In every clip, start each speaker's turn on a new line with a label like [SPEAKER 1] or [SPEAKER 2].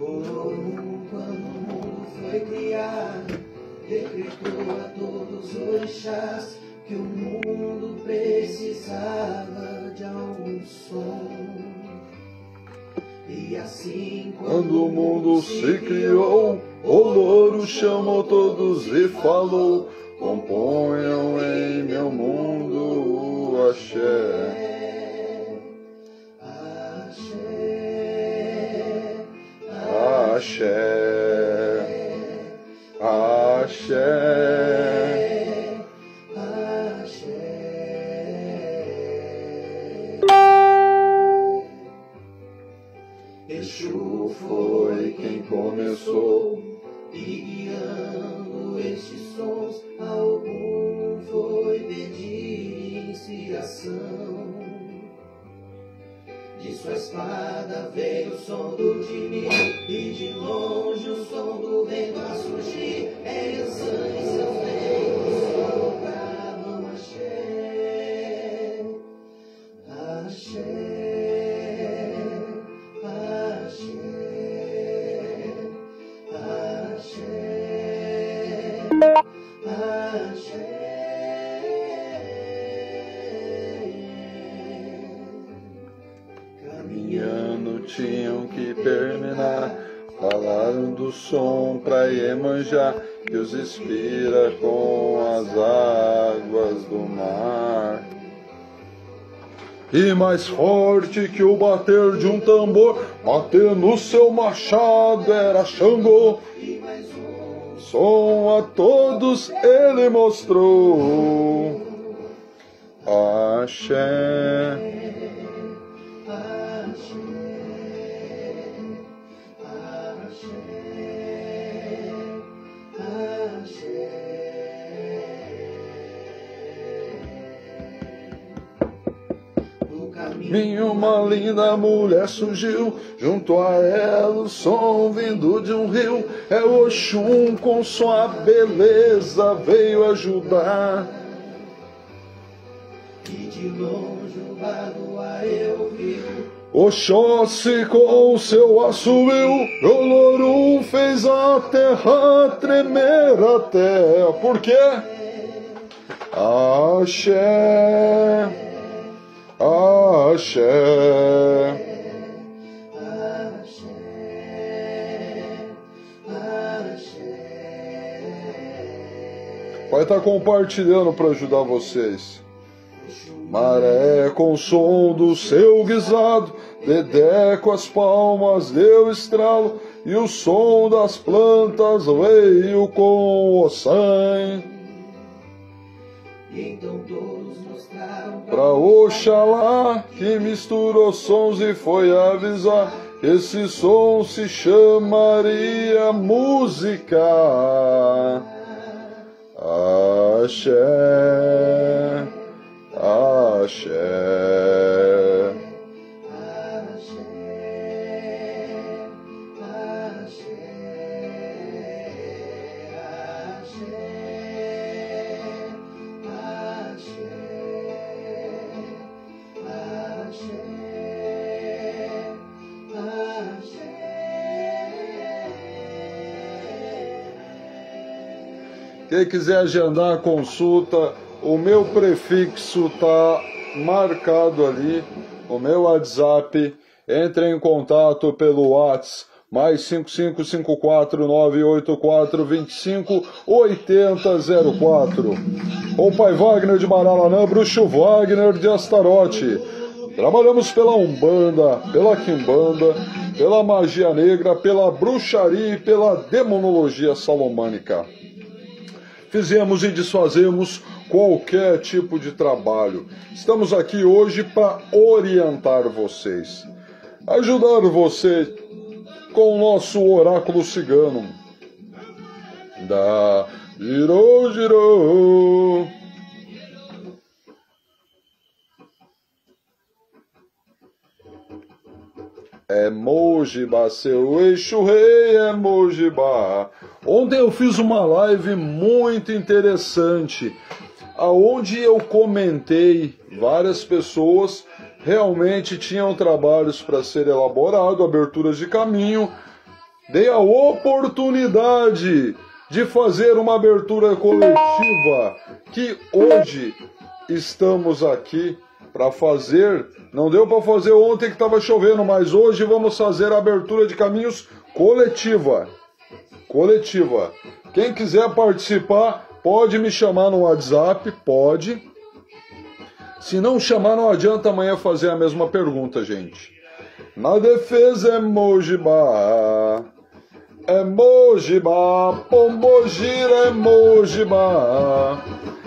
[SPEAKER 1] Quando o mundo foi criado, decretou a todos os orixás que o mundo precisava de algum som. E assim,
[SPEAKER 2] quando o mundo se criou, o louro chamou todos e falou: componham em meu mundo o axé. Axé, axé,
[SPEAKER 1] axé. Exu foi quem começou, e guiando estes sons, algum foi pedir inspiração. De sua espada veio o som do tini, e de longe o som do vento a surgir. Eles e seus ventos sopravam axé, axé, axé, axé, axé.
[SPEAKER 2] Caminhando tinham que terminar, falaram do som pra Iemanjá, que os inspira com as águas do mar. E mais forte que o bater de um tambor, bater no seu machado era Xangô. Som a todos ele mostrou. Axé. Uma linda mulher surgiu, junto a ela o som vindo de um rio. É o Oxum com sua beleza veio ajudar.
[SPEAKER 1] E de longe o Badoa eu vi.
[SPEAKER 2] Oxóssi com seu assobio, o Lorum fez a terra tremer até. Por quê? Axé. Axé, vai estar compartilhando para ajudar vocês. Maré com o som do seu guisado, Dedé com as palmas deu estralo, e o som das plantas veio com o sangue.
[SPEAKER 1] Então todos mostraram
[SPEAKER 2] pra Oxalá, que misturou sons e foi avisar que esse som se chamaria música. Axé, axé. Quem quiser agendar a consulta, o meu prefixo está marcado ali, o meu WhatsApp. Entre em contato pelo WhatsApp, mais 5554-984-25-8004. O Pai Wagner de Maralanã, Bruxo Wagner de Astarote. Trabalhamos pela Umbanda, pela Quimbanda, pela magia negra, pela bruxaria e pela demonologia salomânica. Fizemos e desfazemos qualquer tipo de trabalho. Estamos aqui hoje para orientar vocês, ajudar vocês com o nosso oráculo cigano. Da girou, girou. É Mojibá, seu eixo rei é Mojibá. Ontem eu fiz uma live muito interessante, aonde eu comentei, várias pessoas realmente tinham trabalhos para ser elaborado, aberturas de caminho, dê a oportunidade de fazer uma abertura coletiva, que hoje estamos aqui para fazer. Não deu para fazer ontem que estava chovendo, mas hoje vamos fazer a abertura de caminhos coletiva. Quem quiser participar, pode me chamar no WhatsApp, pode. Se não chamar, não adianta amanhã fazer a mesma pergunta, gente. Na defesa é Mojibá, Pombogira é Mojibá,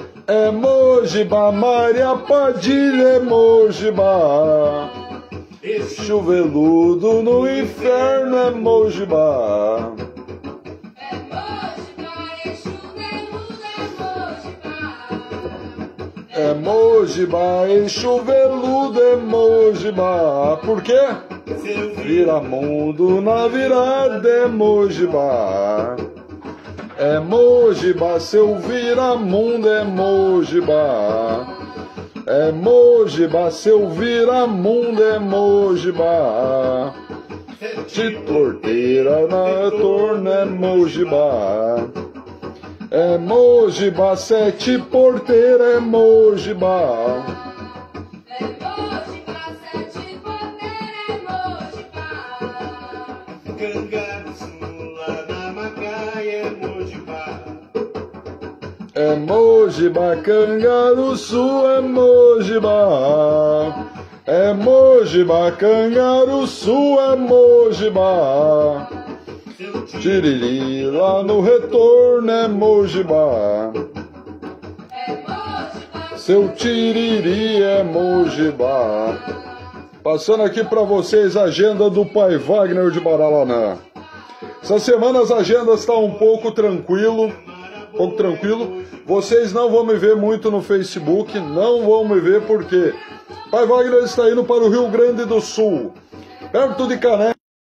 [SPEAKER 2] Maria Padilha é Mojibá, Chuveludo no inferno é Mojibá. É Mojibá, Chuveludo é Mojibá. Por quê? Viramundo na virada é Mojibá. É Mojibá, seu viramundo é Mojibá. É Mojibá, seu viramundo é Mojibá. De torteira na torna é Mojibá. É Mojibá, sete porteira é Mojibá.
[SPEAKER 1] É Mojibá, sete porteira é Mojibá. Cangaçu lá na Macaia é Mojibá.
[SPEAKER 2] É Mojibá, Cangaruçu é Mojibá. É Mojibá, Cangaruçu é Mojibá. Tiriri lá no retorno é Mojibá. Seu tiriri é Mojibá. Passando aqui para vocês a agenda do Pai Wagner de Baralanã. Essa semana as agendas estão um pouco tranquilo. Vocês não vão me ver muito no Facebook, não vão me ver porque Pai Wagner está indo para o Rio Grande do Sul, perto de Cané.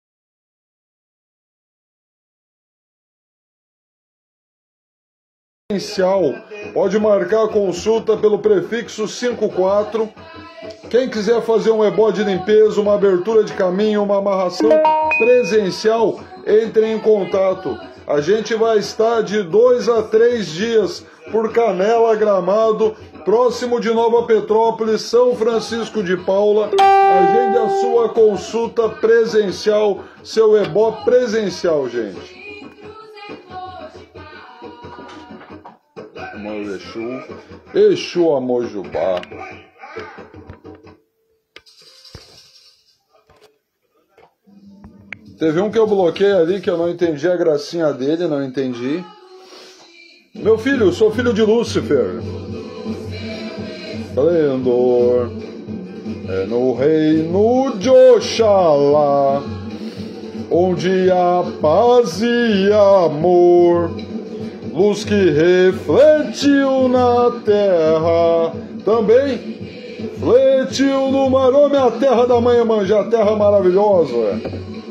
[SPEAKER 2] Pode marcar a consulta pelo prefixo 54. Quem quiser fazer um ebó de limpeza, uma abertura de caminho, uma amarração presencial, entre em contato. A gente vai estar de 2 a 3 dias por Canela, Gramado, próximo de Nova Petrópolis, São Francisco de Paula. Agende a sua consulta presencial, seu ebó presencial, gente. Exu Amojubá. Teve um que eu bloqueei ali que eu não entendi a gracinha dele, não entendi. Meu filho, sou filho de Lúcifer. Esplendor é no reino de Oxalá, onde há paz e amor. Luz que refletiu na terra, também refletiu no mar. Oh, minha terra da mãe Iemanjá, terra maravilhosa.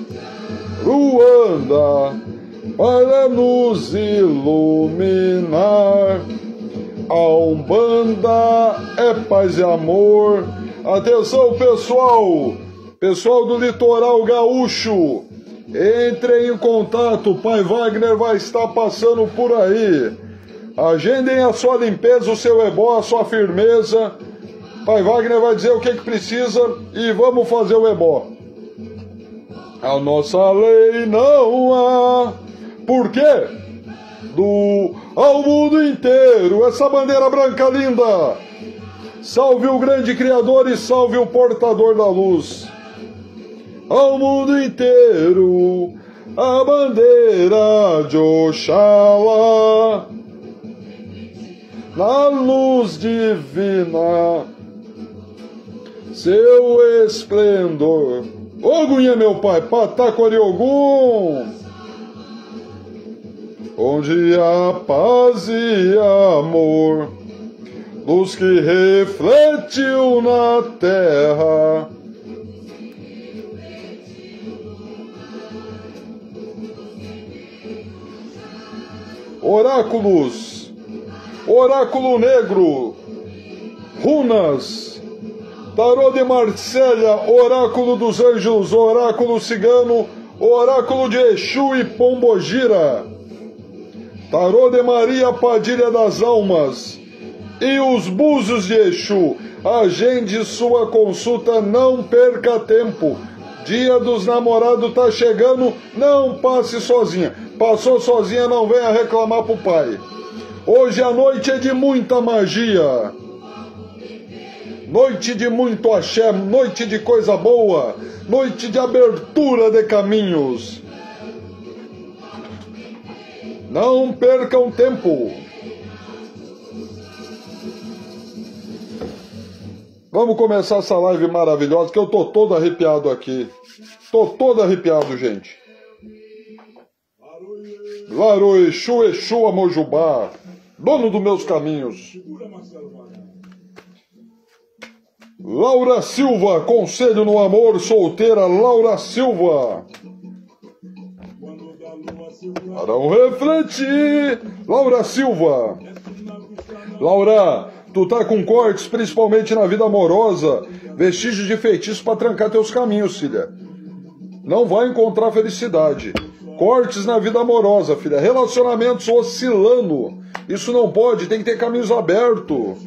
[SPEAKER 2] Ruanda, para nos iluminar. A Umbanda é paz e amor. Atenção, pessoal do litoral gaúcho. Entrem em contato, o Pai Wagner vai estar passando por aí. Agendem a sua limpeza, o seu ebó, a sua firmeza. Pai Wagner vai dizer o que precisa e vamos fazer o ebó. A nossa lei não há. Por quê? Ao mundo inteiro, essa bandeira branca linda. Salve o grande Criador e salve o portador da luz. Ao mundo inteiro, a bandeira de Oxalá, na luz divina, seu esplendor. Ogum é meu pai, Pataquariogum, onde há paz e amor, luz que refletiu na terra. Oráculos, oráculo negro, runas, tarô de Marsella, oráculo dos anjos, oráculo cigano, Oráculo de Exu e Pombogira, Tarô de Maria Padilha das Almas e os Búzios de Exu. Agende sua consulta, não perca tempo. Dia dos Namorados tá chegando, não passe sozinha. Passou sozinha, não venha reclamar pro pai. Hoje a noite é de muita magia, noite de muito axé, noite de coisa boa, noite de abertura de caminhos. Não percam tempo. Vamos começar essa live maravilhosa, que eu tô todo arrepiado aqui. Tô todo arrepiado, gente. Laro Exu, Exu Amojubá, dono dos meus caminhos. Laura Silva, conselho no amor, solteira Laura Silva. Para não refletir, Laura Silva. Laura, tu tá com cortes, principalmente na vida amorosa, vestígios de feitiço para trancar teus caminhos, filha. Não vai encontrar felicidade. Cortes na vida amorosa, filha. Relacionamentos oscilando. Isso não pode, tem que ter caminhos abertos.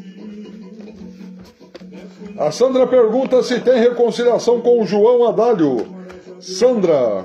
[SPEAKER 2] A Sandra pergunta se tem reconciliação com o João Adálio. Sandra.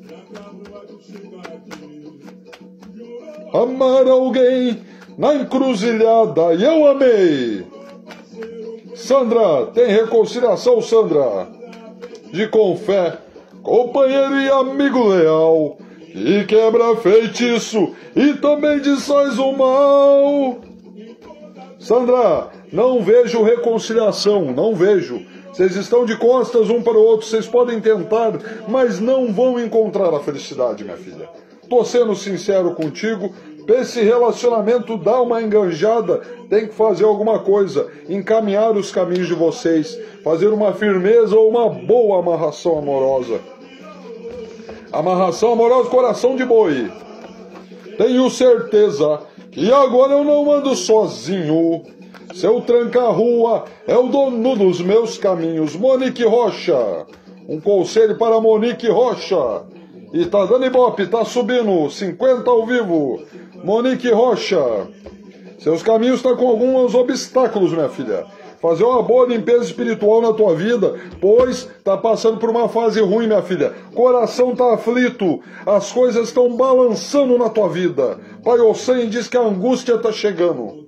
[SPEAKER 2] Amar alguém na encruzilhada e eu amei. Sandra, tem reconciliação, Sandra? De com fé, companheiro e amigo leal, que quebra feitiço e também desfaz o mal. Sandra, não vejo reconciliação, não vejo. Vocês estão de costas um para o outro, vocês podem tentar, mas não vão encontrar a felicidade, minha filha. Tô sendo sincero contigo, pra esse relacionamento dar uma enganjada, tem que fazer alguma coisa, encaminhar os caminhos de vocês, fazer uma firmeza ou uma boa amarração amorosa. Amarração amorosa, coração de boi. Tenho certeza que agora eu não ando sozinho. Seu tranca-rua é o dono dos meus caminhos. Monique Rocha. Um conselho para Monique Rocha. E tá dando ibope, tá subindo. 50 ao vivo. Monique Rocha. Seus caminhos tá com alguns obstáculos, minha filha. Fazer uma boa limpeza espiritual na tua vida, pois tá passando por uma fase ruim, minha filha. Coração tá aflito, as coisas estão balançando na tua vida. Pai Ossan diz que a angústia tá chegando.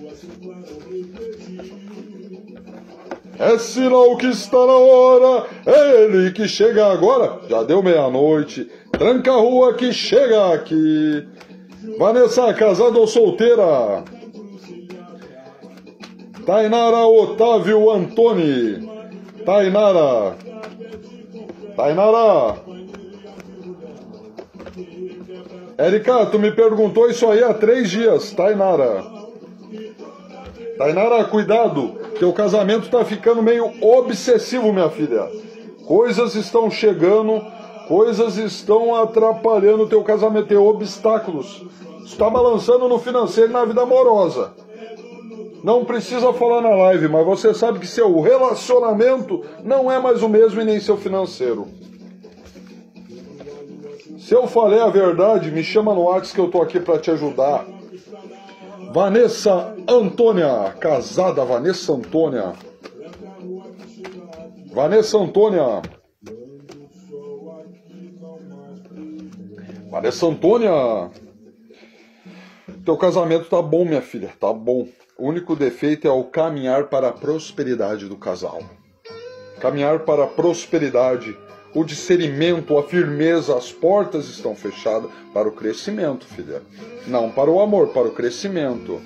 [SPEAKER 2] É sinal que está na hora, é ele que chega agora. Já deu meia-noite, tranca a rua que chega aqui. Vanessa, casada ou solteira? Tainara Otávio Antoni. Tainara. Erika, tu me perguntou isso aí há 3 dias. Tainara, cuidado. Teu casamento tá ficando meio obsessivo, minha filha. Coisas estão chegando, coisas estão atrapalhando teu casamento, tem obstáculos. Está balançando no financeiro e na vida amorosa. Não precisa falar na live, mas você sabe que seu relacionamento não é mais o mesmo e nem seu financeiro. Se eu falei a verdade, me chama no WhatsApp que eu tô aqui para te ajudar. Vanessa Antônia, casada, Vanessa Antônia. Vanessa Antônia. Vanessa Antônia. Teu casamento tá bom, minha filha, tá bom. O único defeito é o caminhar para a prosperidade do casal. Caminhar para a prosperidade, o discernimento, a firmeza, as portas estão fechadas para o crescimento, filha. Não para o amor, para o crescimento.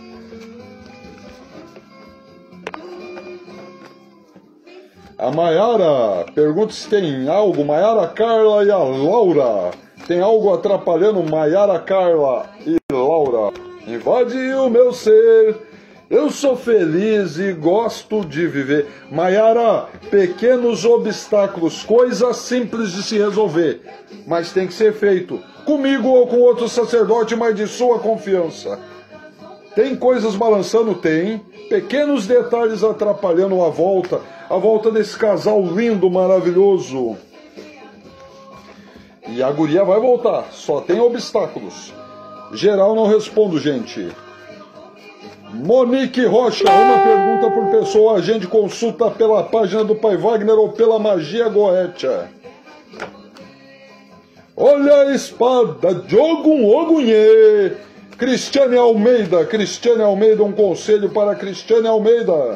[SPEAKER 2] A Maiara pergunta se tem algo, Maiara Carla e a Laura. Tem algo atrapalhando Maiara Carla e Laura? Invade o meu ser. Eu sou feliz e gosto de viver. Maiara, pequenos obstáculos, coisas simples de se resolver, mas tem que ser feito comigo ou com outro sacerdote, mas de sua confiança. Tem coisas balançando? Tem. Pequenos detalhes atrapalhando a volta desse casal lindo, maravilhoso. E a guria vai voltar, só tem obstáculos. Geral não respondo, gente. Monique Rocha, uma pergunta por pessoa. A gente consulta pela página do Pai Wagner ou pela Magia Goetia? Olha a espada de Ogum Ogunhê. Cristiane Almeida, um conselho para Cristiane Almeida.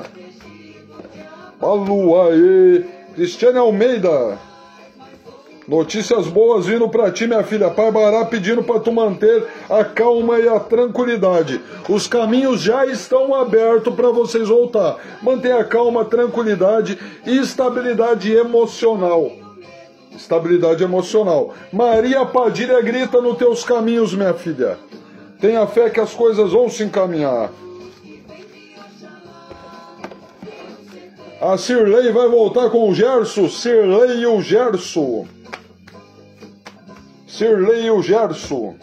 [SPEAKER 2] Aluaê, Cristiane Almeida. Notícias boas vindo pra ti, minha filha. Pai Bará pedindo pra tu manter a calma e a tranquilidade. Os caminhos já estão abertos para vocês voltar. Mantenha a calma, a tranquilidade e estabilidade emocional. Estabilidade emocional. Maria Padilha grita nos teus caminhos, minha filha. Tenha fé que as coisas vão se encaminhar. A Cirlei vai voltar com o Gerson. Cirlei e o Gerson. Cirlei e o Gerson.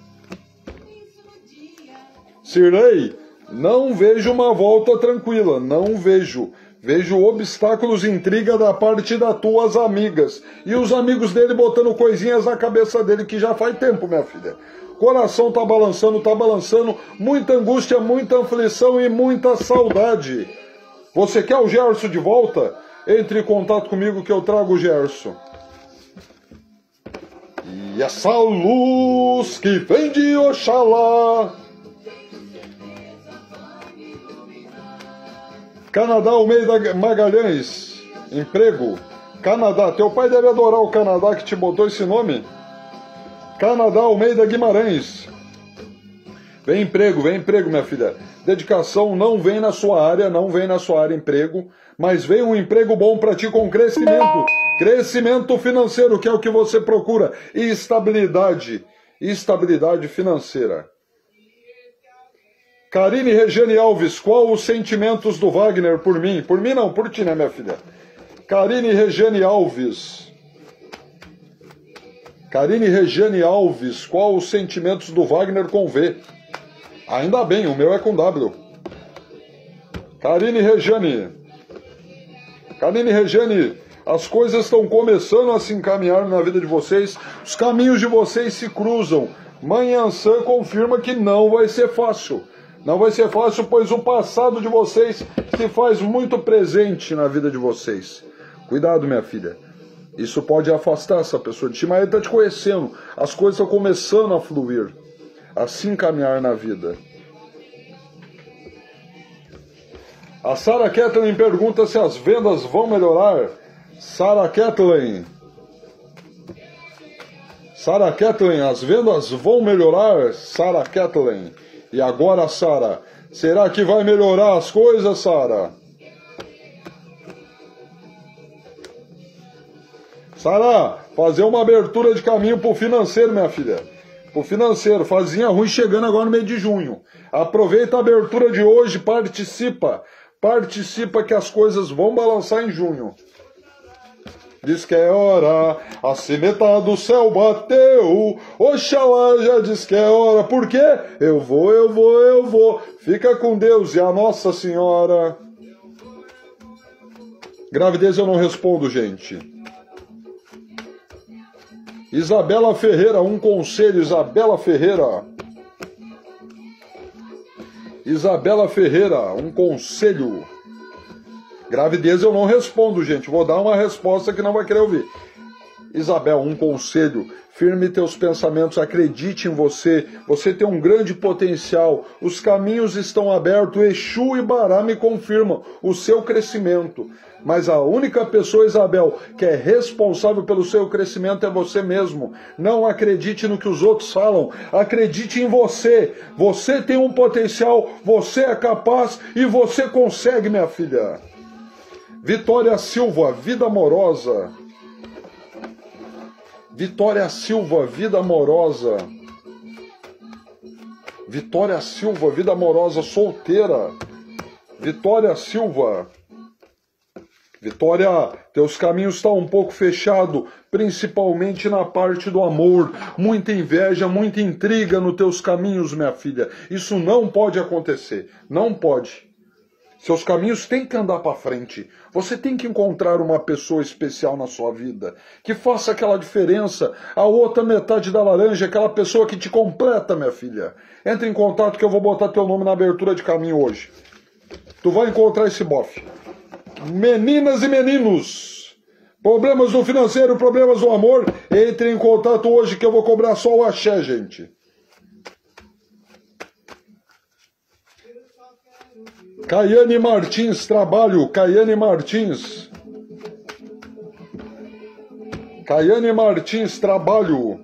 [SPEAKER 2] Cirlei, não vejo uma volta tranquila. Não vejo. Vejo obstáculos e intriga da parte das tuas amigas. E os amigos dele botando coisinhas na cabeça dele que já faz tempo, minha filha. Coração tá balançando. Muita angústia, muita aflição e muita saudade. Você quer o Gerson de volta? Entre em contato comigo que eu trago o Gerson. E essa luz que vem de Oxalá. Canadá Almeida Magalhães. Emprego. Canadá. Teu pai deve adorar o Canadá que te botou esse nome. Canadá Almeida Guimarães. Vem emprego, minha filha. Dedicação não vem na sua área, emprego, mas vem um emprego bom para ti com crescimento. Crescimento financeiro, que é o que você procura. E estabilidade financeira. Karine Regiane Alves, qual os sentimentos do Wagner por mim? Por mim não, por ti, né, minha filha? Karine Regiane Alves, qual os sentimentos do Wagner com V? Ainda bem, o meu é com W. Karine Regiane, as coisas estão começando a se encaminhar na vida de vocês, os caminhos de vocês se cruzam. Mãe Ansã confirma que não vai ser fácil. Não vai ser fácil, pois o passado de vocês se faz muito presente na vida de vocês. Cuidado, minha filha. Isso pode afastar essa pessoa de ti, mas ele está te conhecendo. As coisas estão começando a fluir, a se encaminhar na vida. A Sarah Kathleen pergunta se as vendas vão melhorar. Sarah Kathleen, as vendas vão melhorar? Sarah Kathleen. E agora, Sarah, será que vai melhorar as coisas, Sarah? Sarah, fazer uma abertura de caminho pro financeiro, minha filha. Pro financeiro, fazinha ruim chegando agora no mês de junho. Aproveita a abertura de hoje, participa. Participa que as coisas vão balançar em junho. Diz que é hora, a sineta do céu bateu, Oxalá já diz que é hora, por quê? Eu vou, fica com Deus e a Nossa Senhora. Gravidez eu não respondo, gente. Isabela Ferreira, um conselho, Isabela Ferreira, um conselho. Gravidez eu não respondo, gente. Vou dar uma resposta que não vai querer ouvir. Isabel, um conselho. Firme teus pensamentos, acredite em você. Você tem um grande potencial. Os caminhos estão abertos. Exu e Bará me confirmam o seu crescimento. Mas a única pessoa, Isabel, que é responsável pelo seu crescimento é você mesmo. Não acredite no que os outros falam. Acredite em você. Você tem um potencial, você é capaz e você consegue, minha filha. Vitória Silva, vida amorosa. Vitória Silva, vida amorosa. Vitória Silva, vida amorosa, solteira. Vitória Silva. Vitória, teus caminhos estão um pouco fechados, principalmente na parte do amor. Muita inveja, muita intriga nos teus caminhos, minha filha. Isso não pode acontecer. Não pode. Seus caminhos têm que andar para frente. Você tem que encontrar uma pessoa especial na sua vida, que faça aquela diferença, a outra metade da laranja, aquela pessoa que te completa, minha filha. Entre em contato que eu vou botar teu nome na abertura de caminho hoje. Tu vai encontrar esse bofe. Meninas e meninos, problemas no financeiro, problemas no amor, entre em contato hoje que eu vou cobrar só o axé, gente. Caiane Martins, trabalho. Caiane Martins. Caiane Martins, trabalho.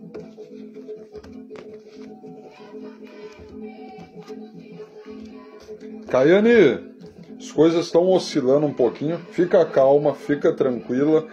[SPEAKER 2] Caiane, as coisas estão oscilando um pouquinho. Fica calma, fica tranquila.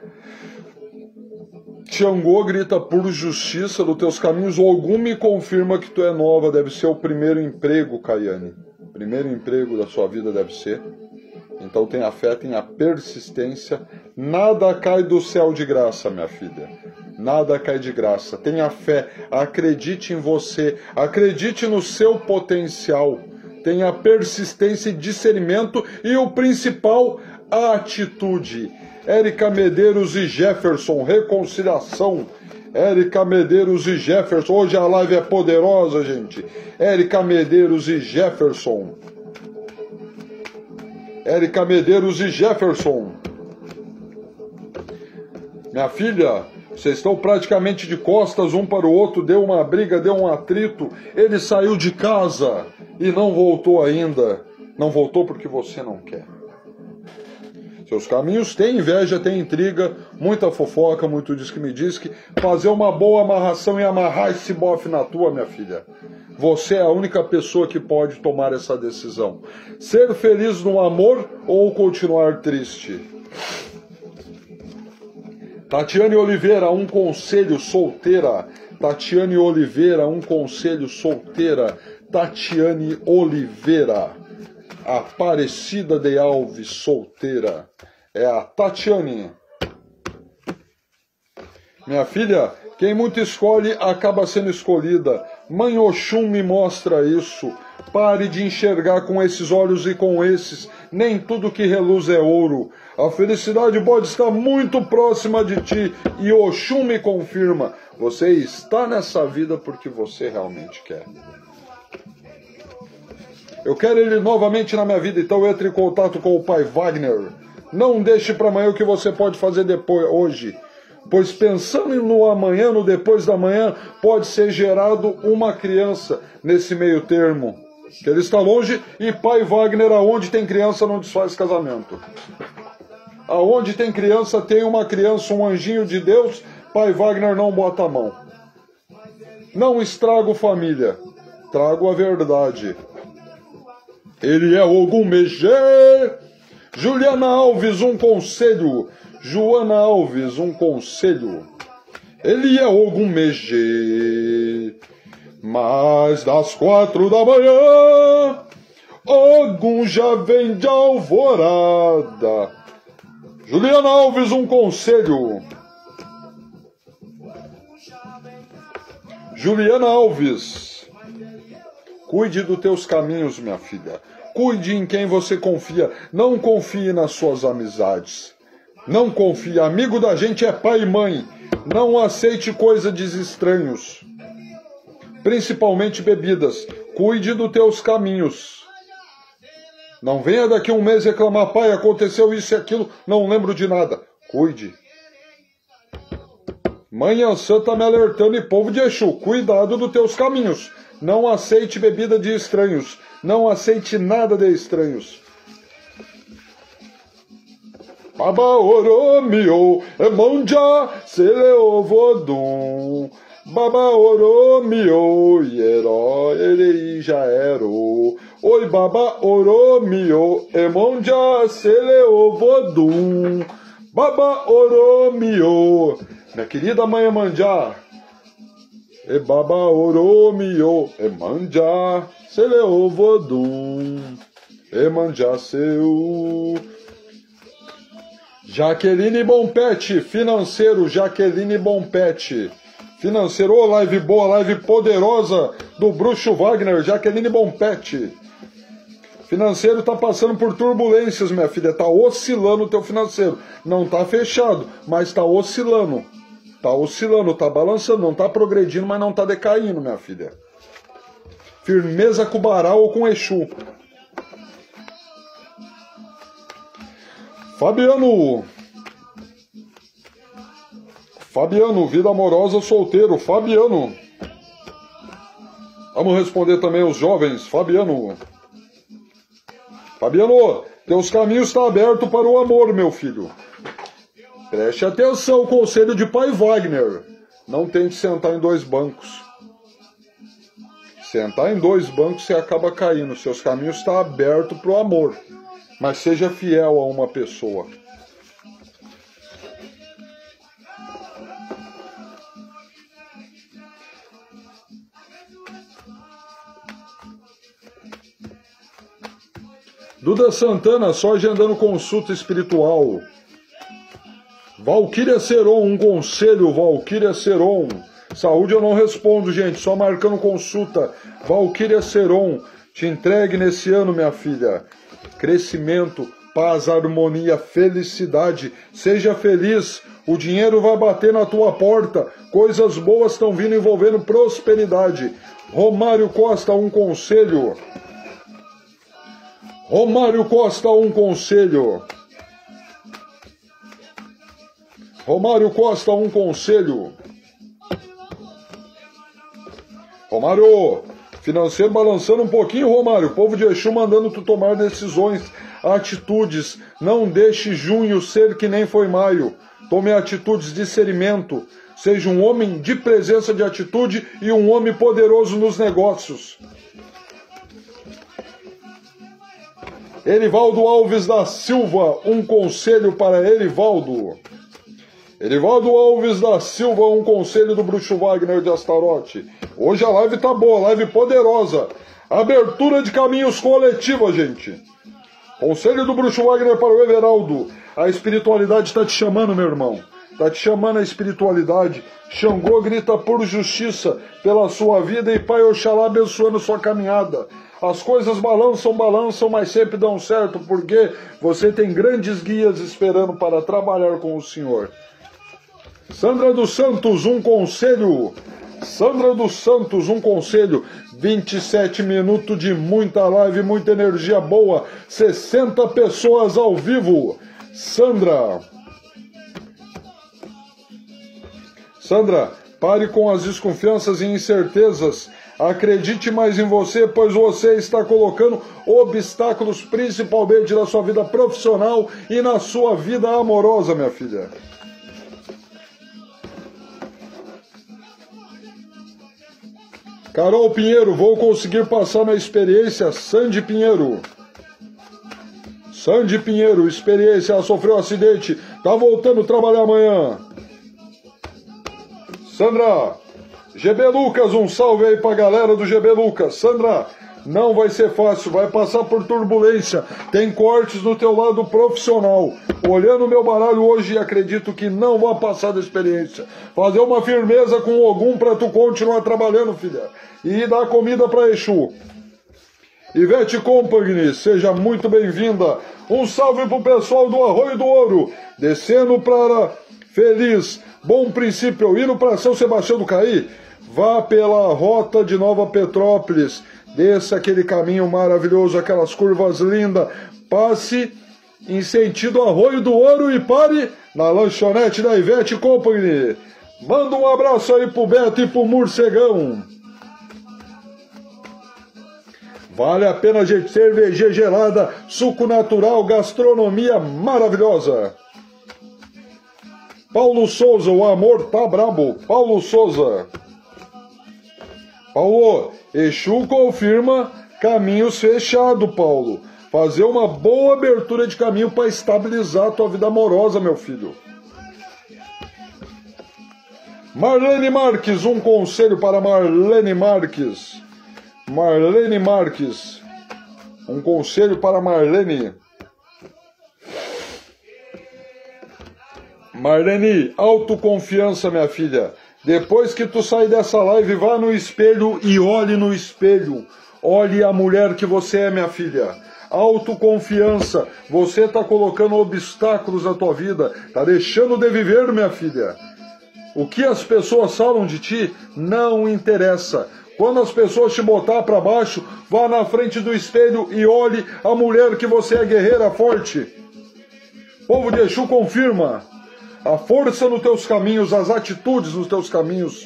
[SPEAKER 2] Xangô grita por justiça dos teus caminhos. Ogum me confirma que tu é nova. Deve ser o primeiro emprego, Caiane. Primeiro emprego da sua vida deve ser. Então tenha fé, tenha persistência. Nada cai do céu de graça, minha filha. Nada cai de graça. Tenha fé, acredite em você, acredite no seu potencial. Tenha persistência e discernimento e o principal, a atitude. Érica Medeiros e Jefferson, reconciliação. Érica Medeiros e Jefferson. Hoje a live é poderosa, gente. Érica Medeiros e Jefferson. Érica Medeiros e Jefferson. Minha filha, vocês estão praticamente de costas um para o outro. Deu uma briga, deu um atrito. Ele saiu de casa e não voltou ainda. Não voltou porque você não quer. Seus caminhos têm inveja, têm intriga, muita fofoca, muito diz que me diz que fazer uma boa amarração e amarrar esse bofe na tua, minha filha. Você é a única pessoa que pode tomar essa decisão. Ser feliz no amor ou continuar triste? Tatiane Oliveira, um conselho, solteira. Tatiane Oliveira, um conselho, solteira. Tatiane Oliveira. Aparecida de Alves, solteira. É a Tatiane. Minha filha, quem muito escolhe acaba sendo escolhida. Mãe Oxum me mostra isso. Pare de enxergar com esses olhos e com esses. Nem tudo que reluz é ouro. A felicidade pode estar muito próxima de ti. E Oxum me confirma. Você está nessa vida porque você realmente quer. Eu quero ele novamente na minha vida, então entre em contato com o Pai Wagner. Não deixe para amanhã o que você pode fazer depois, hoje. Pois pensando no amanhã, no depois da manhã, pode ser gerado uma criança nesse meio termo. Que ele está longe e Pai Wagner, aonde tem criança não desfaz casamento. Aonde tem criança, tem uma criança, um anjinho de Deus, Pai Wagner não bota a mão. Não estrago família, trago a verdade. Ele é Ogum Mexê. Juliana Alves, um conselho. Joana Alves, um conselho. Ele é Ogum Mexê. Mas das 4 da manhã, Ogum já vem de alvorada. Juliana Alves, um conselho. Juliana Alves, cuide dos teus caminhos, minha filha. Cuide em quem você confia. Não confie nas suas amizades. Não confie. Amigo da gente é pai e mãe. Não aceite coisa de estranhos. Principalmente bebidas. Cuide dos teus caminhos. Não venha daqui um mês reclamar, pai, aconteceu isso e aquilo, não lembro de nada. Cuide. Mãe Ansã tá me alertando e povo de Exu, cuidado dos teus caminhos. Não aceite bebida de estranhos. Não aceite nada de estranhos. Baba oromio, emonja, seleovodum. Baba oromio, yero, erei jaero. Oi baba oromio, emonja, seleovodum. Baba oromio. Minha querida mãe Emanjá. E baba oromio, Emanjá, seleovodum. Emanjá seu. Jaqueline Bompete, financeiro, Jaqueline Bompete. Financeiro, oh, live boa, live poderosa do Bruxo Wagner, Jaqueline Bompete. Financeiro está passando por turbulências, minha filha. Está oscilando o teu financeiro. Não está fechado, mas está oscilando. Está oscilando, está balançando. Não está progredindo, mas não está decaindo, minha filha. Firmeza com o Bará ou com o Exu. Fabiano, vida amorosa, solteiro. Fabiano. Vamos responder também os jovens. Fabiano, teus caminhos estão abertos para o amor, meu filho. Preste atenção, conselho de pai Wagner. Não tente sentar em 2 bancos. Sentar em 2 bancos você acaba caindo. Seus caminhos estão abertos para o amor. Mas seja fiel a uma pessoa. Duda Santana, só agendando consulta espiritual. Valquíria Seron, um conselho, Valquíria Seron. Saúde eu não respondo, gente, só marcando consulta. Valquíria Seron, te entregue nesse ano, minha filha. Crescimento, paz, harmonia, felicidade. Seja feliz, o dinheiro vai bater na tua porta. Coisas boas estão vindo envolvendo prosperidade. Romário Costa, um conselho. Romário Costa, um conselho. Romário Costa, um conselho. Romário, financeiro balançando um pouquinho, Romário. Povo de Exu mandando tu tomar decisões, atitudes. Não deixe junho ser que nem foi maio. Tome atitudes, discernimento. Seja um homem de presença, de atitude e um homem poderoso nos negócios. Erivaldo Alves da Silva, um conselho para Erivaldo. Erivaldo Alves da Silva, um conselho do Bruxo Wagner de Astarote. Hoje a live tá boa, live poderosa. Abertura de caminhos coletiva, gente. Conselho do Bruxo Wagner para o Everaldo. A espiritualidade está te chamando, meu irmão. Está te chamando a espiritualidade. Xangô grita por justiça pela sua vida e Pai Oxalá abençoando sua caminhada. As coisas balançam, mas sempre dão certo, porque você tem grandes guias esperando para trabalhar com o Senhor. Sandra dos Santos, um conselho. Sandra dos Santos, um conselho. 27 minutos de muita live, muita energia boa. 60 pessoas ao vivo. Sandra, pare com as desconfianças e incertezas. Acredite mais em você, pois você está colocando obstáculos principalmente na sua vida profissional e na sua vida amorosa, minha filha. Carol Pinheiro, vou conseguir passar na experiência. Sandy Pinheiro, experiência, ela sofreu um acidente, tá voltando a trabalhar amanhã. Sandra, GB Lucas, um salve aí pra galera do GB Lucas. Sandra, não vai ser fácil, vai passar por turbulência, tem cortes no teu lado profissional. Olhando o meu baralho hoje, acredito que não vai passar da experiência. Fazer uma firmeza com o Ogum pra tu continuar trabalhando, filha. E dar comida pra Exu. Ivete Company, seja muito bem-vinda. Um salve pro pessoal do Arroio do Ouro, descendo para Feliz, Bom Princípio, indo para São Sebastião do Caí. Vá pela rota de Nova Petrópolis, desça aquele caminho maravilhoso, aquelas curvas lindas, passe em sentido Arroio do Ouro e pare na lanchonete da Ivete Company. Manda um abraço aí pro Beto e pro Morcegão. Vale a pena, gente, cerveja gelada, suco natural, gastronomia maravilhosa. Paulo Souza, o amor tá brabo. Paulo Souza. Paulo, Exu confirma caminhos fechados, Paulo. Fazer uma boa abertura de caminho para estabilizar a tua vida amorosa, meu filho. Marlene Marques, um conselho para Marlene Marques. Marlene Marques, um conselho para Marlene. Marlene, autoconfiança, minha filha. Depois que tu sair dessa live, vá no espelho e olhe no espelho. Olhe a mulher que você é, minha filha. autoconfiança. Você está colocando obstáculos na tua vida, está deixando de viver, minha filha. O que as pessoas falam de ti não interessa. Quando as pessoas te botar para baixo, vá na frente do espelho e olhe a mulher que você é guerreira forte. Povo de Exu confirma a força nos teus caminhos, as atitudes nos teus caminhos.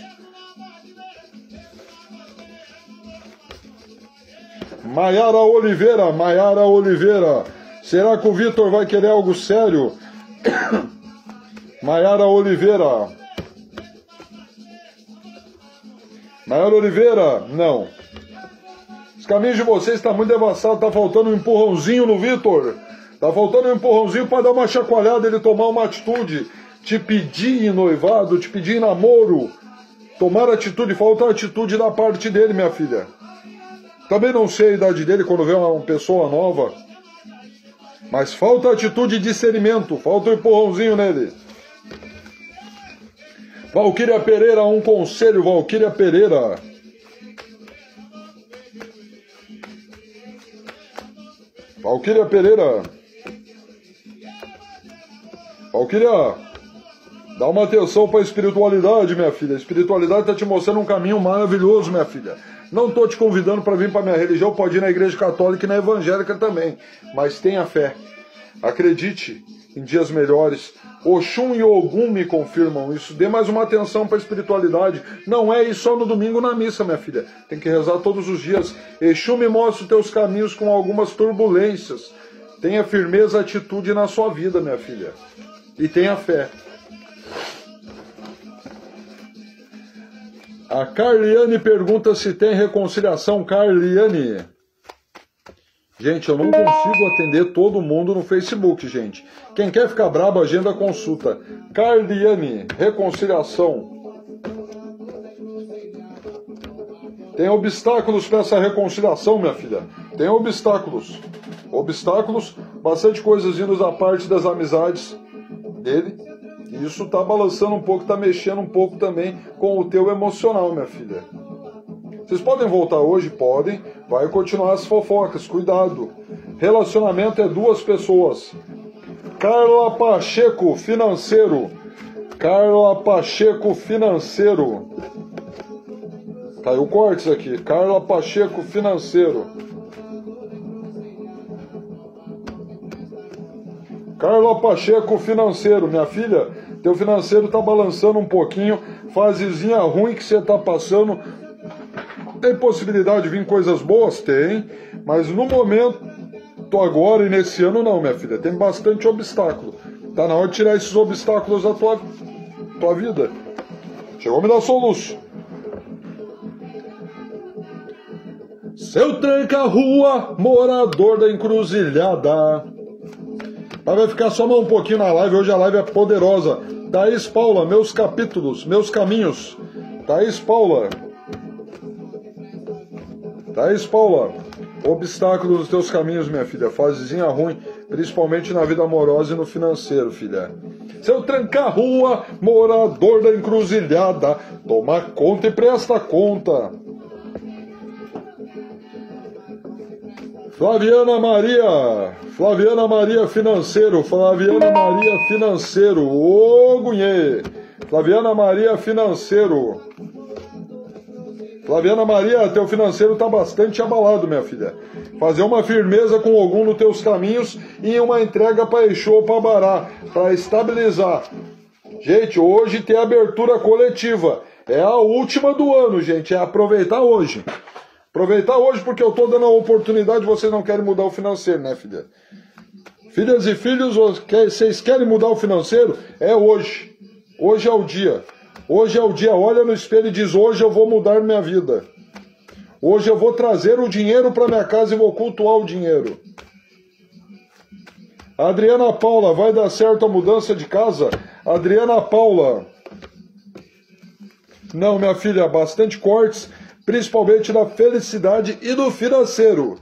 [SPEAKER 2] Maiara Oliveira, será que o Vitor vai querer algo sério? Maiara Oliveira, não. Os caminhos de vocês estão muito devastados, tá faltando um empurrãozinho no Vitor. Tá faltando um empurrãozinho para dar uma chacoalhada, ele tomar uma atitude, te pedir em noivado, te pedir em namoro. Tomar atitude, falta atitude da parte dele, minha filha. Também não sei a idade dele quando vê uma pessoa nova. Mas falta atitude e discernimento, falta um empurrãozinho nele. Valquíria Pereira, um conselho, Valquíria Pereira. Valquíria Pereira. Valquíria, dá uma atenção para a espiritualidade, minha filha. A espiritualidade está te mostrando um caminho maravilhoso, minha filha. Não estou te convidando para vir para a minha religião, pode ir na igreja católica e na evangélica também. Mas tenha fé. Acredite em dias melhores. Oxum e Ogum me confirmam isso. Dê mais uma atenção para a espiritualidade. Não é ir só no domingo na missa, minha filha. Tem que rezar todos os dias. Exu me mostra os teus caminhos com algumas turbulências. Tenha firmeza, atitude na sua vida, minha filha. E tenha fé. A Carliane pergunta se tem reconciliação. Carliane. Gente, eu não consigo atender todo mundo no Facebook, gente. Quem quer ficar brabo, agenda a consulta. Carliane, reconciliação. Tem obstáculos para essa reconciliação, minha filha. Tem obstáculos. Obstáculos, bastante coisas vindo da parte das amizades dele. E isso tá balançando um pouco, tá mexendo um pouco também com o teu emocional, minha filha. Vocês podem voltar hoje? Podem. Vai continuar as fofocas, cuidado. Relacionamento é duas pessoas. Carla Pacheco, financeiro. Carla Pacheco, financeiro. Caiu cortes aqui. Carla Pacheco, financeiro. Carla Pacheco, financeiro. Minha filha, teu financeiro tá balançando um pouquinho. Fasezinha ruim que você tá passando. Tem possibilidade de vir coisas boas? Tem. Mas no momento, agora e nesse ano não, minha filha. Tem bastante obstáculo. Tá na hora de tirar esses obstáculos da tua vida. Chegou a me dar soluço. Seu tranca-rua, morador da encruzilhada. Vai ficar só mais um pouquinho na live. Hoje a live é poderosa. Thaís Paula, meus capítulos, meus caminhos. Thaís Paula. Thaís Paula, obstáculos nos teus caminhos, minha filha. Fasezinha ruim, principalmente na vida amorosa e no financeiro, filha. Seu tranca-rua, morador da encruzilhada. Toma conta e presta conta. Flaviana Maria financeiro. Flaviana Maria financeiro. Ô, Gunhê. Flaviana Maria financeiro. Flaviana Maria, teu financeiro está bastante abalado, minha filha. Fazer uma firmeza com algum nos teus caminhos e uma entrega para Exu ou para Bará, para estabilizar. Gente, hoje tem abertura coletiva. É a última do ano, gente. É aproveitar hoje. Aproveitar hoje porque eu estou dando a oportunidade, vocês não querem mudar o financeiro, né, filha? Filhas e filhos, vocês querem mudar o financeiro? É hoje. Hoje é o dia. Hoje é o dia. Olha no espelho e diz, hoje eu vou mudar minha vida. Hoje eu vou trazer o dinheiro para minha casa e vou cultuar o dinheiro. Adriana Paula, vai dar certo a mudança de casa? Adriana Paula. Não, minha filha, bastante cortes, principalmente da felicidade e do financeiro.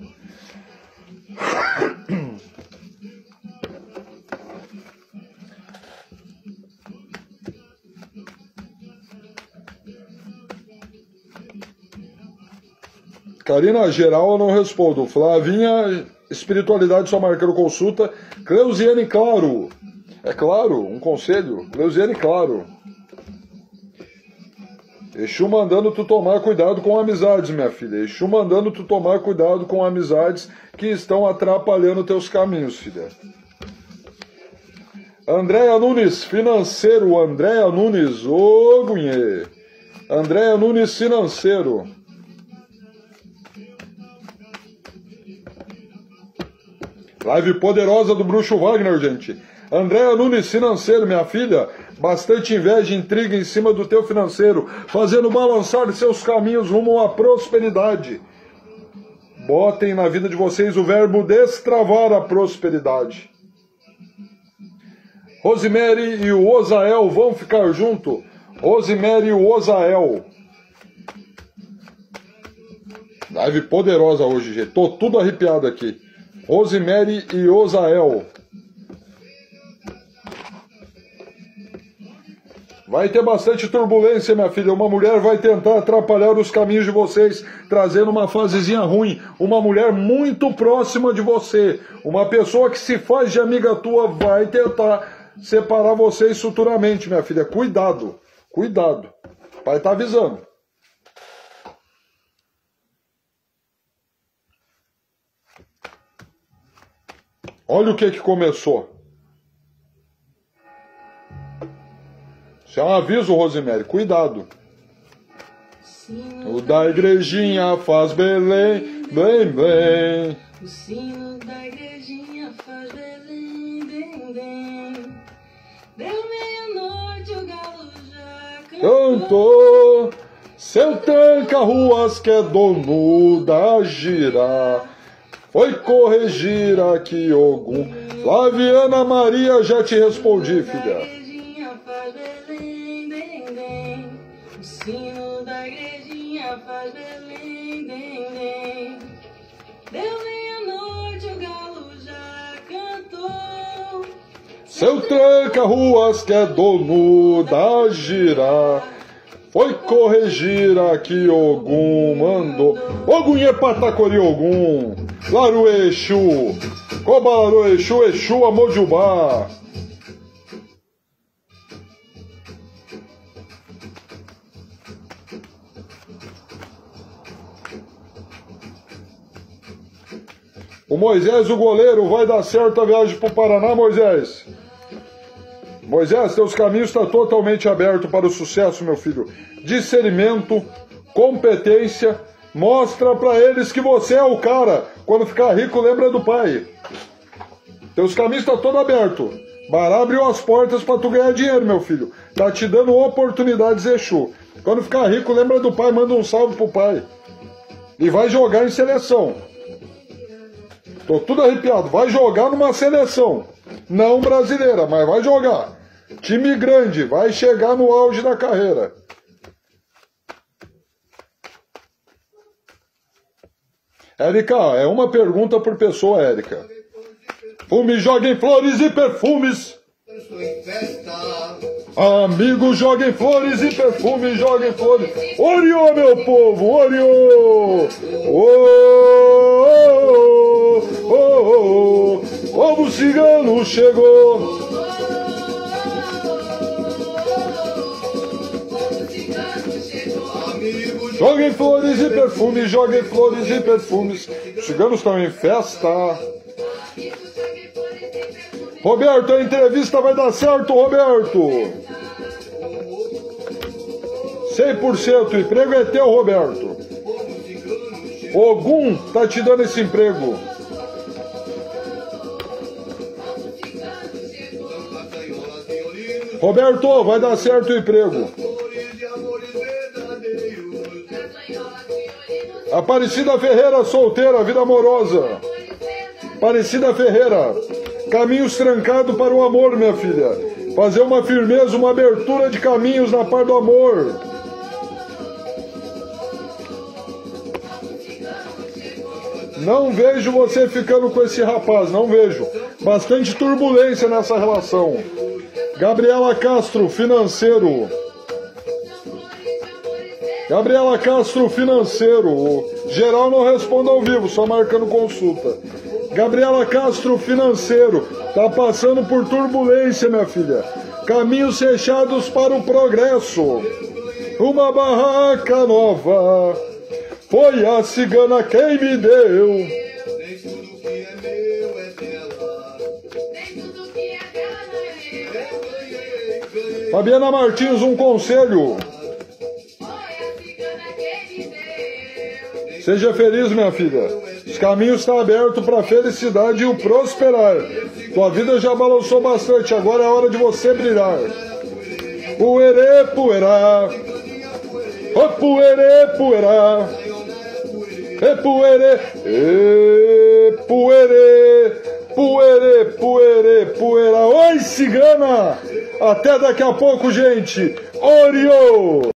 [SPEAKER 2] Karina, geral eu não respondo. Flavinha, espiritualidade só marcando consulta. Cleusiane Claro. É claro, um conselho. Cleusiane Claro. Exu mandando tu tomar cuidado com amizades, minha filha. Exu mandando tu tomar cuidado com amizades que estão atrapalhando teus caminhos, filha. Andréia Nunes, financeiro. Andréia Nunes, ô Gunhê. Andréia Nunes, financeiro. Live poderosa do Bruxo Wagner, gente. Andréia Nunes, financeiro, minha filha. Bastante inveja e intriga em cima do teu financeiro, fazendo balançar seus caminhos rumo à prosperidade. Botem na vida de vocês o verbo destravar a prosperidade. Rosemary e o Osael vão ficar junto. Rosemary e o Osael. Live poderosa hoje, gente. Tô tudo arrepiado aqui. Rosemary e Osael. Vai ter bastante turbulência, minha filha. Uma mulher vai tentar atrapalhar os caminhos de vocês, trazendo uma fasezinha ruim. Uma mulher muito próxima de você. Uma pessoa que se faz de amiga tua vai tentar separar vocês futuramente, minha filha. Cuidado, cuidado. O pai tá avisando. Olha o que começou. Isso é um aviso, Rosemary. Cuidado. O da igrejinha faz Belém, bem, bem.
[SPEAKER 3] O sino da igrejinha faz Belém, bem, bem. Deu meia-noite, o galo já
[SPEAKER 2] Cantou. Seu tranca-ruas que é dono da gira. Foi corrigir aqui Ogum. Flaviana Maria, já te respondi, filha.
[SPEAKER 3] O sino da igrejinha faz Belém, bem, bem. Deu meia-noite, o galo já cantou.
[SPEAKER 2] Seu tranca-ruas que é dono da gira. Foi corrigir aqui Ogum mandou. Ogum é patacori Ogum. Laru Exu. Cobalaru Exu, Exu Amojubá. O Moisés, o goleiro, vai dar certo a viagem para o Paraná, Moisés? Moisés, teus caminhos estão totalmente abertos para o sucesso, meu filho. Discernimento, competência, mostra para eles que você é o cara. Quando ficar rico, lembra do pai. Teus caminhos estão todos abertos. Bará abriu as portas para tu ganhar dinheiro, meu filho. Tá te dando oportunidades, Exu. Quando ficar rico, lembra do pai, manda um salve pro pai. E vai jogar em seleção. Tô tudo arrepiado. Vai jogar numa seleção. Não brasileira, mas vai jogar. Time grande, vai chegar no auge da carreira. Érica, é uma pergunta por pessoa, Érica. Fume, joguem flores e perfumes. Amigos, joguem flores e perfumes, joguem flores. Oriô, meu povo, Oriô! O povo cigano chegou. Joguem flores e perfumes, joguem flores e perfumes. Os ciganos estão em festa. Roberto, a entrevista vai dar certo, Roberto. 100%, o emprego é teu, Roberto. Ogum tá te dando esse emprego. Roberto, vai dar certo o emprego. Aparecida Ferreira, solteira, vida amorosa. Aparecida Ferreira, caminhos trancados para o amor, minha filha. Fazer uma firmeza, uma abertura de caminhos na parte do amor. Não vejo você ficando com esse rapaz, não vejo. Bastante turbulência nessa relação. Gabriela Castro, financeiro. Gabriela Castro, financeiro. Geral não responde ao vivo, só marcando consulta. Gabriela Castro, financeiro. Tá passando por turbulência, minha filha. Caminhos fechados para o progresso. Uma barraca nova. Foi a cigana quem me deu.
[SPEAKER 1] Nem tudo que é meu é dela.
[SPEAKER 3] Nem tudo que é dela não é meu.
[SPEAKER 1] Ganhei.
[SPEAKER 2] Fabiana Martins, um conselho.
[SPEAKER 3] Foi a cigana quem me deu.
[SPEAKER 2] Seja feliz, minha filha. Os caminhos estão abertos para a felicidade e o prosperar. Tua vida já balançou bastante, agora é hora de você brilhar. Puerê, puerá. Ô puerê, puerá. E puerê, puerê, puerê, puerê, puerá. Oi, cigana! Até daqui a pouco, gente. Oriô!